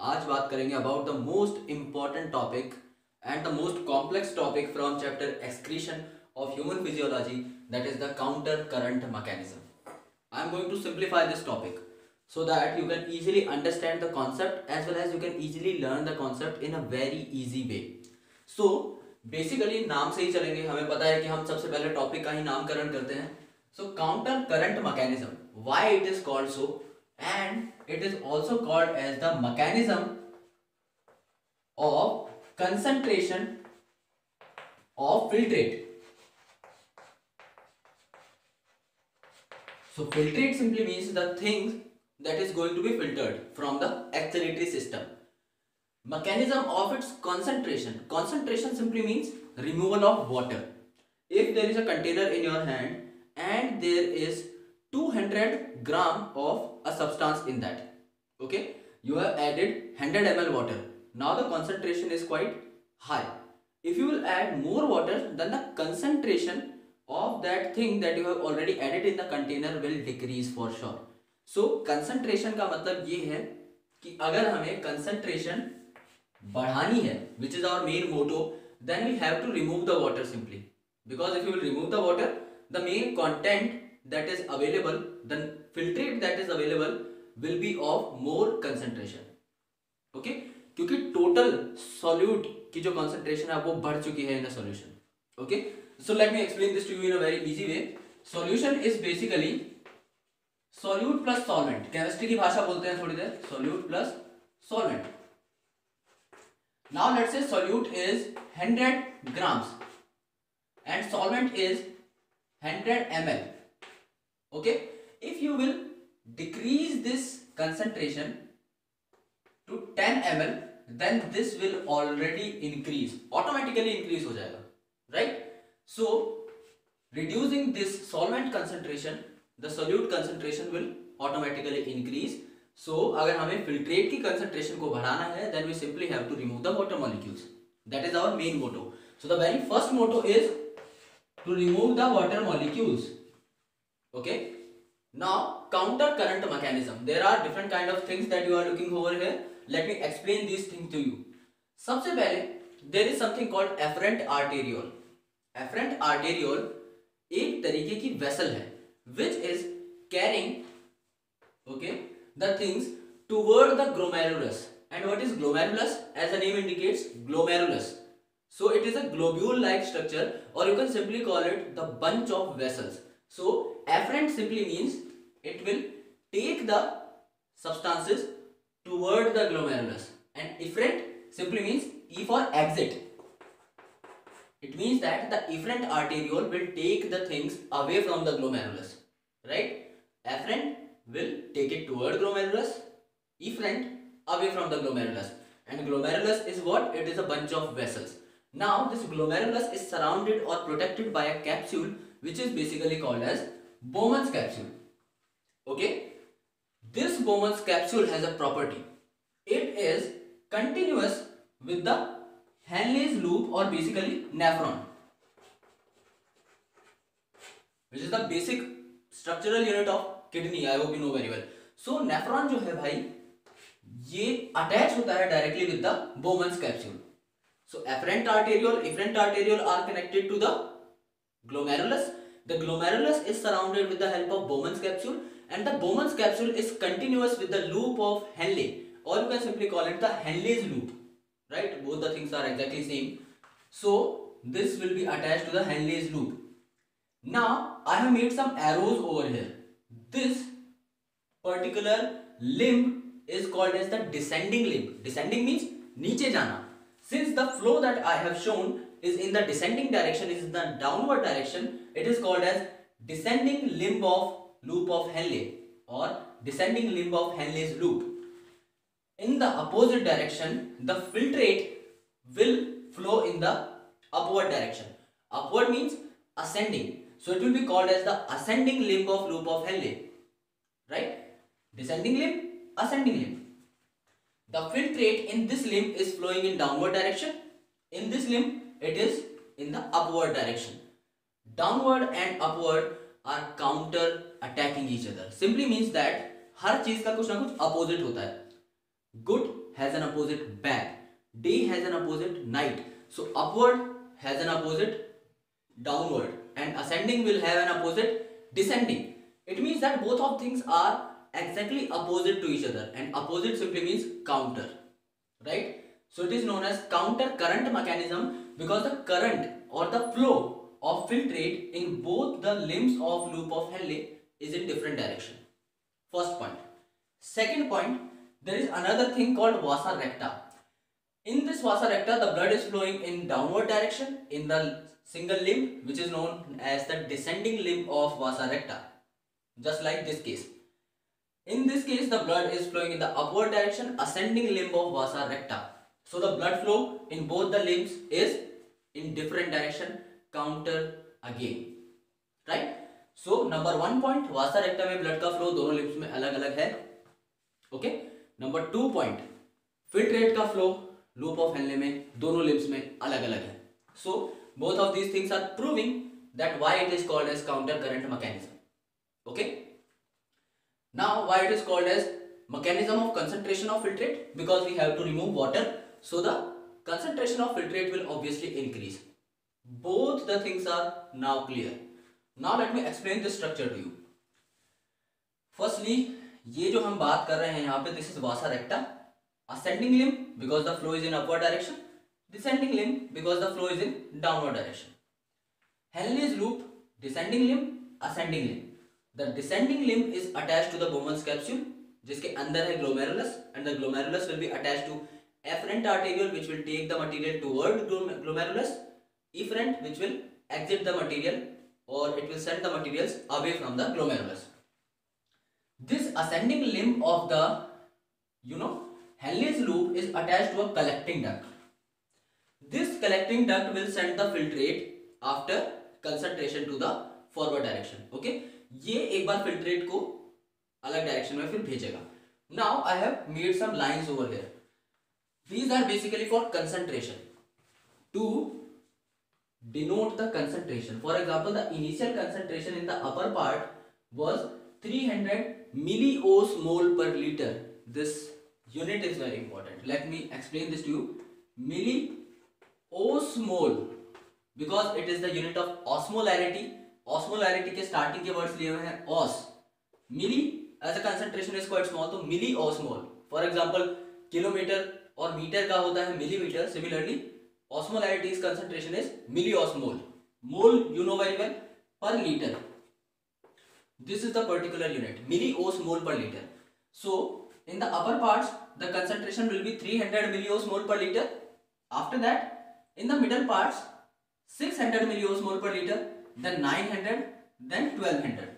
आज बात करेंगे about the most important topic and the most complex topic from chapter excretion of human physiology, that is the counter current mechanism. I am going to simplify this topic so that you can easily understand the concept as well as you can easily learn the concept in a very easy way. So basically नाम से ही चलेंगे, हमें पता है कि हम सबसे पहले टॉपिक का ही नामकरण करते हैं. So counter current mechanism, why it is called so, and it is also called as the mechanism of concentration of filtrate. So filtrate simply means the thing that is going to be filtered from the excretory system. Mechanism of its concentration. Concentration simply means removal of water. If there is a container in your hand and there is 200 gram of a substance in that, okay, you have added 100 ml water. Now the concentration is quite high. If you will add more water, then the concentration of that thing that you have already added in the container will decrease for sure. So concentration का मतलब ये है कि अगर हमें concentration बढ़ानी है, which is our main motto, then we have to remove the water simply. Because if you will remove the water, the main content that is available, the filtrate that is available will be of more concentration. Okay? क्योंकि total solute की जो concentration है वो बढ़ चुकी है in a solution. Okay? So let me explain this to you in a very easy way. Solution is basically solute plus solvent. Chemistry की भाषा बोलते हैं थोड़ी देर. Solute plus solvent. Now let's say solute is 100 grams and solvent is 100 ml. Okay? If you will decrease this concentration to 10 ml, then this will already increase. Automatically increase हो जाएगा. Right? So reducing this solvent concentration, the solute concentration will automatically increase. So अगर हमें filtrate की concentration को बढ़ाना है, then we simply have to remove the water molecules. That is our main motto. So the very first motto is to remove the water molecules. Okay. Now counter current mechanism. There are different kind of things that you are looking over here. Let me explain these things to you. सबसे पहले there is something called afferent arteriole. Afferent arteriole एक तरीके की vessel है which is carrying, okay, the things toward the glomerulus. And what is glomerulus? As the name indicates, glomerulus. So it is a globule like structure, or you can simply call it the bunch of vessels. So afferent simply means it will take the substances toward the glomerulus, and efferent simply means E for exit. It means that the efferent arteriole will take the things away from the glomerulus, right? Afferent will take it toward glomerulus, efferent away from the glomerulus. And glomerulus is what? It is a bunch of vessels. Now this glomerulus is surrounded or protected by a capsule which is basically called as Bowman's capsule. Okay? This Bowman's capsule has a property. It is continuous with the Henle's loop or basically nephron, which is the basic structural unit of kidney. I hope you know very well. So nephron जो है भाई ये attach होता है directly with the Bowman's capsule. So afferent arteriole, efferent arteriole are connected to the glomerulus. The glomerulus is surrounded with the help of Bowman's capsule, and the Bowman's capsule is continuous with the loop of Henle, or you can simply call it the Henle's loop. Right? Both the things are exactly same. So this will be attached to the Henle's loop. Now I have made some arrows over here. This particular limb is called as the descending limb. Descending means नीचे जाना. Since the flow that I have shown is in the descending direction, is in the downward direction, it is called as descending limb of loop of Henle, or descending limb of Henle's loop. In the opposite direction, the filtrate will flow in the upward direction. Upward means ascending. So it will be called as the ascending limb of loop of Henle. Right? Descending limb, ascending limb. The filtrate in this limb is flowing in downward direction. In this limb, it is in the upward direction. Downward and upward are counter attacking each other. Simply means that हर चीज का कुछ ना कुछ opposite होता है. Good has an opposite back, day has an opposite night. So upward has an opposite downward, and ascending will have an opposite descending. It means that both of things are exactly opposite to each other, and opposite simply means counter, right? So it is known as counter current mechanism because the current or the flow of filtrate in both the limbs of loop of Henle is in different direction. First point. Second point, there is another thing called vasa recta. In this vasa recta, the blood is flowing in downward direction in the single limb, which is known as the descending limb of vasa recta, just like this case. In this case, the blood is flowing in the upward direction, ascending limb of vasa recta. So the blood flow in both the limbs is in different direction, counter again, right? So number 1 point, vasa recta में blood का flow दोनों limbs में अलग अलग है, okay? Number 2 point, filtrate का flow loop of Henle में दोनों limbs में अलग अलग है. So both of these things are proving that why it is called as counter current mechanism, okay? Now why it is called as mechanism of concentration of filtrate? Because we have to remove water, so the concentration of filtrate will obviously increase. Both the things are now clear. Now let me explain this structure to you. Firstly, ये जो हम बात कर रहे हैं यहाँ पे, this is vasa recta, ascending limb because the flow is in upward direction, descending limb because the flow is in downward direction. Henle's loop, descending limb, ascending limb. The descending limb is attached to the Bowman's capsule, जिसके अंदर है glomerulus, and the glomerulus will be attached to afferent arteriole, which will take the material toward glomerulus, efferent, which will exit the material, or it will send the materials away from the glomerulus. This ascending limb of the, Henle's loop is attached to a collecting duct. This collecting duct will send the filtrate after concentration to the forward direction. Okay, ये एक बार filtrate को अलग direction में फिर भेजेगा. Now I have made some lines over here. These are basically for concentration, to denote the concentration. For example, the initial concentration in the upper part was 300 milliosmol per liter. This unit is very important. Let me explain this to you. Milliosmol, because it is the unit of osmolarity. Osmolarity के starting के words लिए हुए हैं os. Milli as a concentration is quite small, तो milliosmol. For example, kilometer और metre का होता है millimeter. Similarly, osmolarity's concentration is milliosmol. Mole you know very well, per liter. This is the particular unit, milliosmol per liter. So in the upper parts, the concentration will be 300 milliosmol per liter. After that, in the middle parts, 600 milliosmol per liter, then 900, then 1200.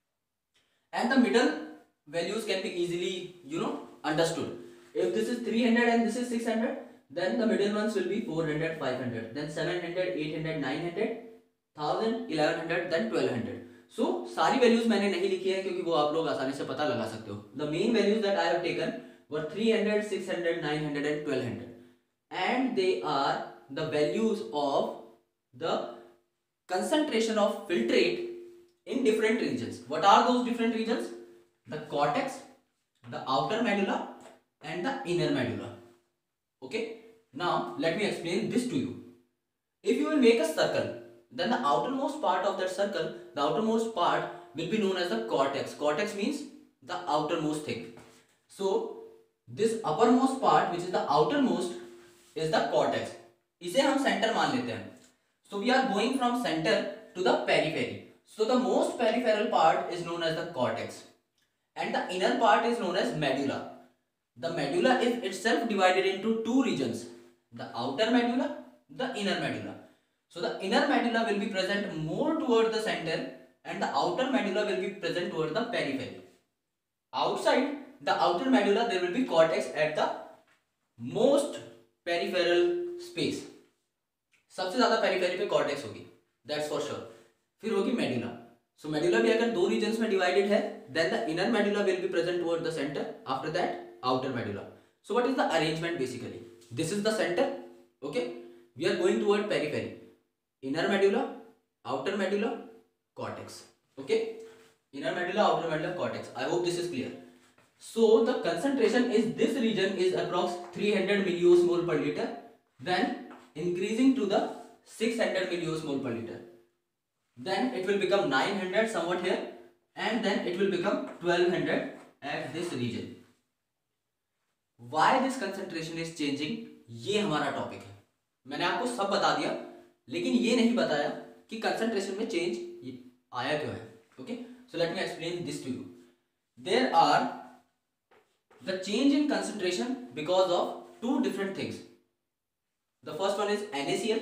And the middle values can be easily, understood. If this is 300 and this is 600, then the middle ones will be 400, 500, then 700, 800, 900, 1000, 1100, then 1200. So सारी values मैंने नहीं लिखी है क्योंकि वो आप लोग आसानी से पता लगा सकते हो. The main values that I have taken were 300, 600, 900 and 1200, and they are the values of the concentration of filtrate in different regions. What are those different regions? The cortex, the outer medulla and the inner medulla. Okay, now let me explain this to you. If you will make a circle, then the outermost part of that circle, the outermost part will be known as the cortex. Cortex means the outermost thing. So this uppermost part, which is the outermost, is the cortex. इसे हम center मान लेते हैं. So we are going from center to the periphery. So the most peripheral part is known as the cortex, and the inner part is known as medulla. The medulla is itself divided into two regions, the outer medulla, the inner medulla. So the inner medulla will be present more toward the center, and the outer medulla will be present toward the periphery. Outside the outer medulla, there will be cortex at the most peripheral space. सबसे ज़्यादा periphery पे cortex होगी, that's for sure. फिर होगी medulla. So medulla भी अगर दो regions में divided है, then the inner medulla will be present toward the center. After that, outer medulla. So what is the arrangement basically? This is the center. Okay, we are going toward periphery. Inner medulla, outer medulla, cortex. Okay, inner medulla, outer medulla, cortex. I hope this is clear. So the concentration is this region is approx 300 milliosmol per liter, then increasing to the 600 milliosmol per liter. Then it will become 900 somewhat here, and then it will become 1200 at this region. Why this concentration is changing, ये हमारा topic है. मैंने आपको सब बता दिया, लेकिन ये नहीं बताया कि कंसंट्रेशन में चेंज आया क्यों है. Okay, so let me explain this to you. There are the change in concentration because of two different things. The first one is NaCl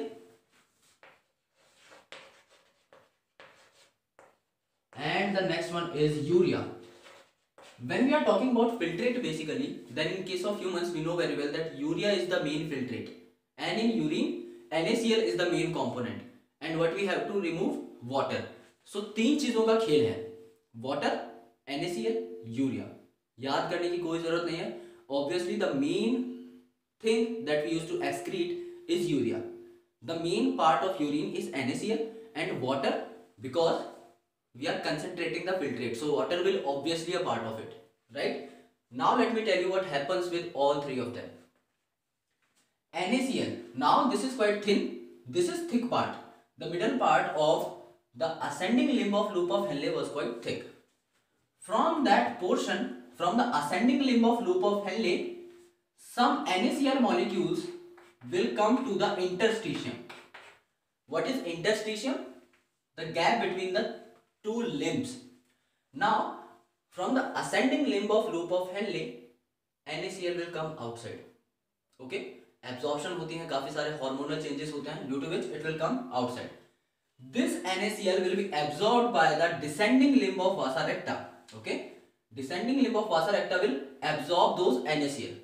and the next one is urea. When we are talking about filtrate basically, then in case of humans we know very well that urea is the main filtrate, and in urine NaCl is the main component, and what we have to remove water. So तीन चीजों का खेल है, water, NaCl, urea. याद करने की कोई जरूरत नहीं है. Obviously the main thing that we used to excrete is urea. The main part of urine is NaCl and water, because we are concentrating the filtrate, so water will obviously a part of it, right? Now let me tell you what happens with all three of them. NaCl, now this is quite thin, this is thick part. The middle part of the ascending limb of loop of Henle was quite thick. From that portion, from the ascending limb of loop of Henle, some NaCl molecules will come to the interstitium. What is interstitium? The gap between the two limbs. Now, from the ascending limb of loop of Henle, NaCl will come outside. Okay? Absorption होती है, काफी सारे hormonal changes होते हैं, due to which it will come outside. This NaCl will be absorbed by the descending limb of vasa recta. Okay? Descending limb of vasa recta will absorb those NaCl,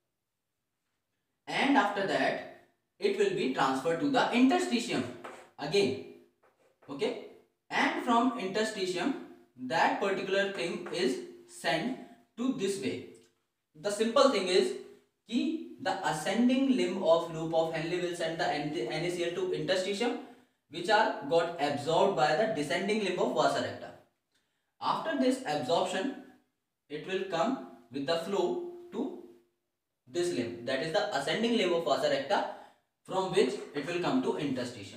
and after that it will be transferred to the interstitium again. Okay, and from interstitium that particular thing is sent to this way. The simple thing is कि the ascending limb of loop of Henle will send the NaCl to interstitium, which are got absorbed by the descending limb of vasa recta. After this absorption, it will come with the flow to this limb, that is the ascending limb of vasa recta, from which it will come to interstitium.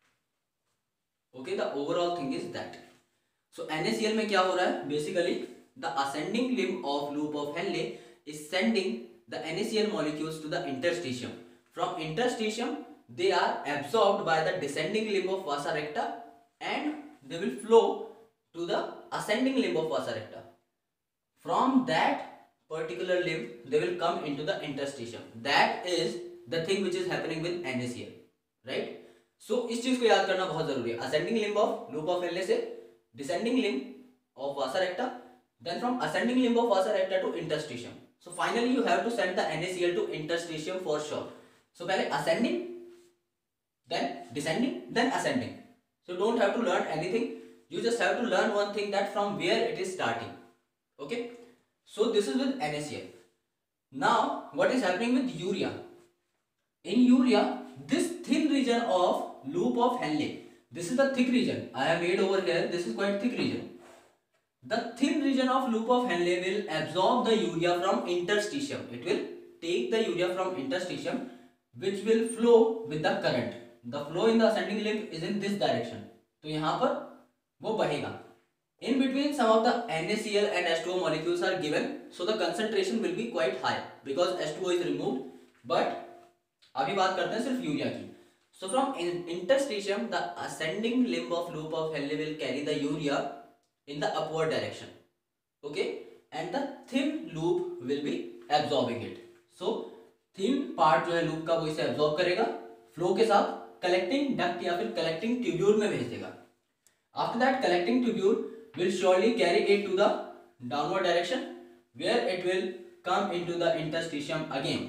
Okay, the overall thing is that. So NaCl में क्या हो रहा है? Basically, the ascending limb of loop of Henle is sending the NaCl molecules to the interstitium. From interstitium, they are absorbed by the descending limb of vasa recta, and they will flow to the ascending limb of vasa recta. From that particular limb, they will come into the interstitium. That is the thing which is happening with NaCl, right? So इस चीज को याद करना बहुत जरूरी है. Ascending limb of loop of Henle से descending limb of vasa recta, then from ascending limb of vasa recta to interstitium. So finally you have to send the NaCl to interstitium for sure. So पहले ascending, then descending, then ascending. So don't have to learn anything. You just have to learn one thing, that from where it is starting. Okay. So this is with NaCl. Now what is happening with urea? In urea, this thin region of loop of Henle, this is the thick region I have made over here. This is quite thick region. The thin region of loop of Henle will absorb the urea from interstitium. It will take the urea from interstitium, which will flow with the current. The flow in the ascending limb is in this direction. तो यहाँ पर वो बहेगा. In between, some of the NaCl and H2O molecules are given, so the concentration will be quite high because H2O is removed. But अभी बात करते हैं सिर्फ यूरिया की. So from interstitium, the ascending limb of loop of Henle will carry the urea in the upward direction. Okay, and the thin loop will be absorbing it. So thin part जो है loop का वो इसे absorb करेगा, flow के साथ collecting duct या फिर collecting tubule में भेज देगा. After that, collecting tubule will surely carry it to the downward direction, where it will come into the interstitium again.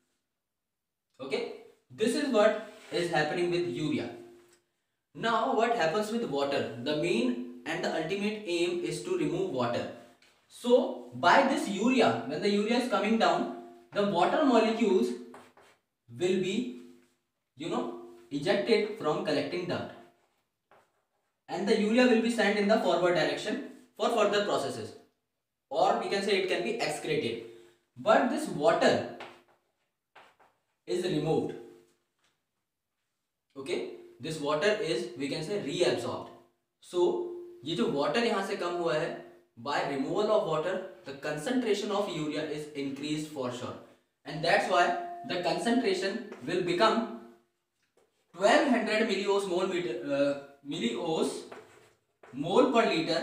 Okay, this is what is happening with urea. Now what happens with water? The main and the ultimate aim is to remove water. So by this urea, when the urea is coming down, the water molecules will be, ejected from collecting duct, and the urea will be sent in the forward direction for further processes. or we can say it can be excreted. But this water is removed. Okay, this water is, we can say, reabsorbed. So ये जो water यहाँ से कम हुआ है, by removal of water the concentration of urea is increased for sure, and that's why the concentration will become 1200 millios mole per liter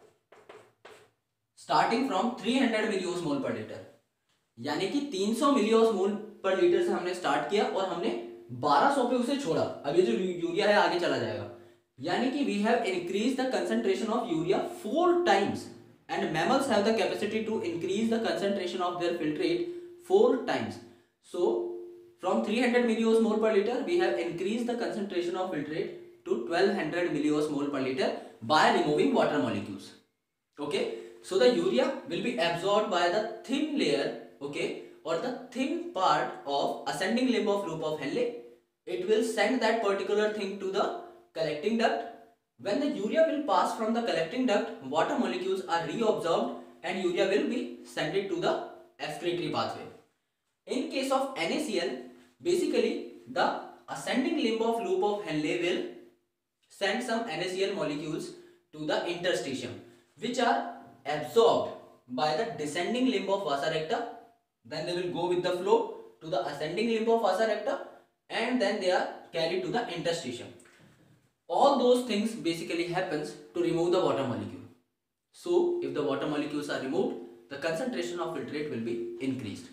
starting from 300 millios mole per liter. यानी कि 300 मिलियोस मोल पर litre से हमने start किया और हमने 1200 पे उसे छोड़ा. अब ये जो यूरिया है आगे चला जाएगा. यानी कि we have increase the concentration of urea 4 times, and mammals have the capacity to increase the concentration of their filtrate 4 times. So from 300 milliosmol per liter we have increased the concentration of filtrate to 1200 milliosmol per liter by removing water molecules. Okay, so the urea will be absorbed by the thin layer, okay, or the thin part of ascending limb of loop of Henle. It will send that particular thing to the collecting duct. When the urea will pass from the collecting duct, water molecules are reabsorbed and urea will be sent it to the excretory pathway. In case of NaCl, basically the ascending limb of loop of Henle will send some NaCl molecules to the interstitium, which are absorbed by the descending limb of vasa recta. Then they will go with the flow to the ascending limb of vasa recta, and then they are carried to the interstitium. All those things basically happens to remove the water molecule. So if the water molecules are removed, the concentration of filtrate will be increased.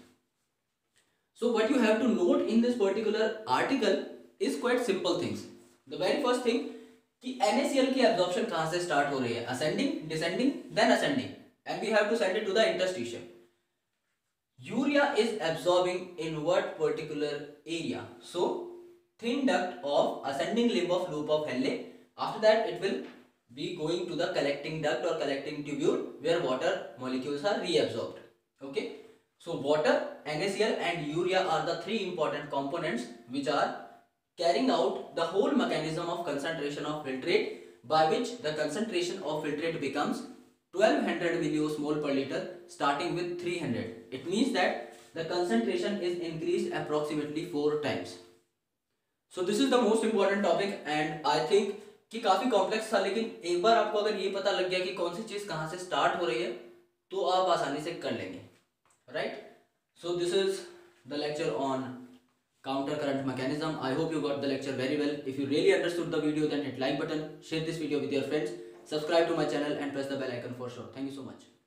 So what you have to note in this particular article is quite simple things. The very first thing कि NaCl की absorption कहाँ से start हो रही है? Ascending, descending, then ascending, and we have to send it to the interstitium. Urea is absorbing in what particular area? So thin duct of ascending limb of loop of Henle. After that it will be going to the collecting duct or collecting tubule where water molecules are reabsorbed. Okay. So water, NaCl and urea are the three important components which are carrying out the whole mechanism of concentration of filtrate, by which the concentration of filtrate becomes 1200 milliosmol per liter starting with 300. It means that the concentration is increased approximately 4 times. So this is the most important topic, and I think कि काफी complex था, लेकिन एक बार आपको अगर ये पता लग गया कि कौन सी चीज कहाँ से स्टार्ट हो रही है तो आप आसानी से कर लेंगे. Right, so this is the lecture on counter current mechanism. I hope you got the lecture very well. If you really understood the video, then hit like button, share this video with your friends, subscribe to my channel and press the bell icon for sure. Thank you so much.